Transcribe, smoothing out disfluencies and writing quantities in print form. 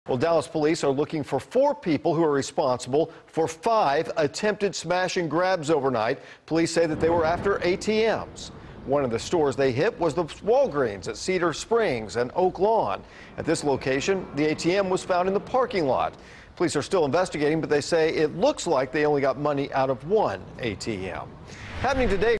Well, Dallas police are looking for 4 people who are responsible for 5 attempted smash and grabs overnight. Police say that they were after ATMs. One of the stores they hit was the Walgreens at Cedar Springs and Oak Lawn. At this location, the ATM was found in the parking lot. Police are still investigating, but they say it looks like they only got money out of one ATM. Happening today.